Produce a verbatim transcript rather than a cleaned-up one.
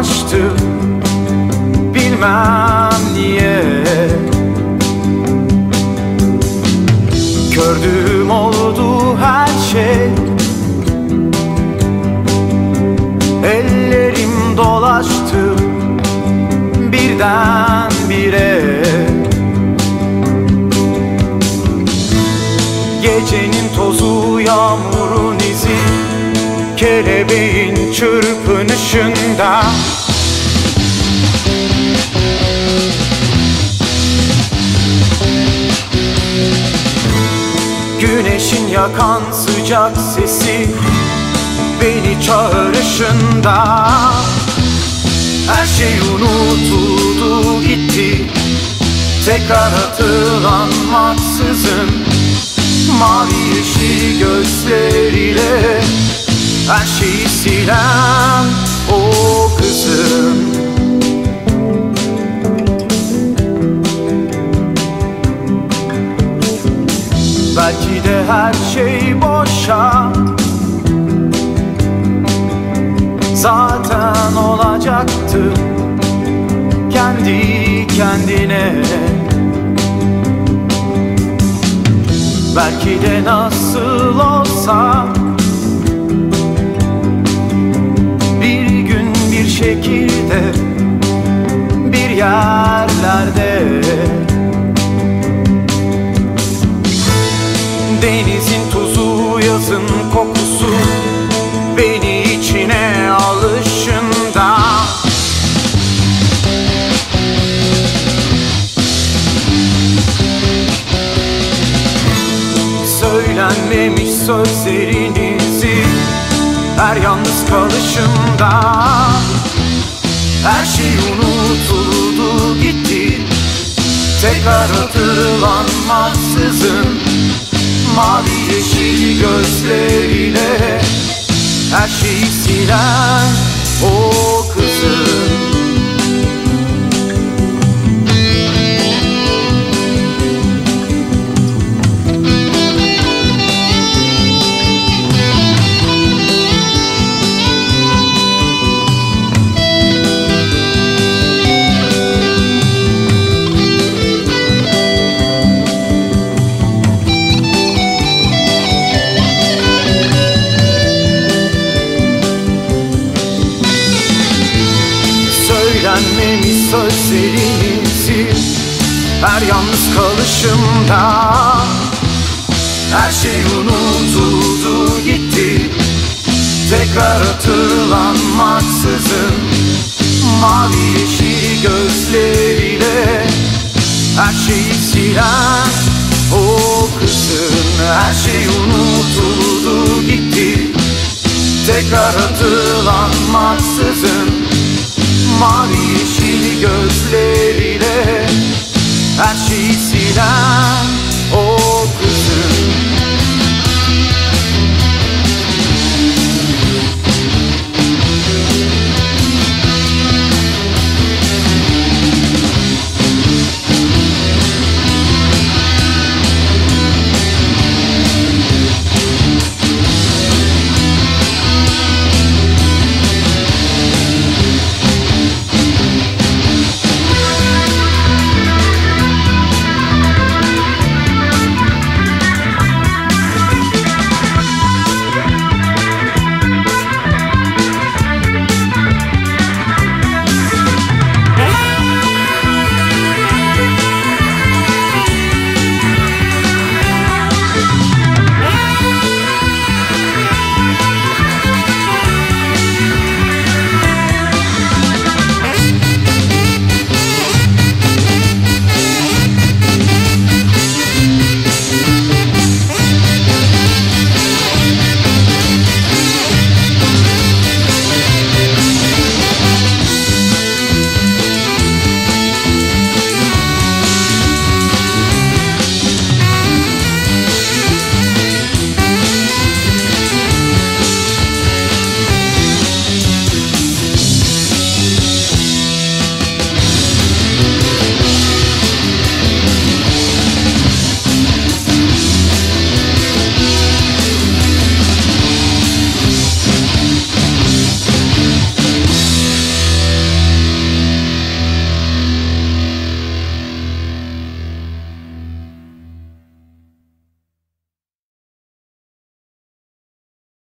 dolaştı, bilmem niye. Gördüğüm oldu her şey, ellerim dolaştı birdenbire. Gecenin tozu, yağmurun izi, kelebeğin çırpınışında. Güneşin yakan sıcak sesi beni çağrışında. Her şey unutuldu gitti, tekrar hatırlanmaksızın. Mavi yeşil gözleriyle her şeyi silen o kızın. Belki de her şey boşa, zaten olacaktı kendi kendine. Belki de nasıl olsa bir gün bir şekilde bir yerlerde denizin tuzu, yazın kokusu beni içine alışında. Söylenmemiş sözlerinizi her yalnız kalışımda. Her şey unutuldu gitti, tekrar hatırlanmaksızın. Mavi yeşil gözleriyle her şeyi silen o kızın. Söylenmemiş sözlerinizi her yalnız kalışımda. Her şey unutuldu gitti, tekrar hatırlanmaksızın. Mavi yeşil gözleriyle her şeyi silen o kızın. Her şey unutuldu gitti, tekrar hatırlanmaksızın.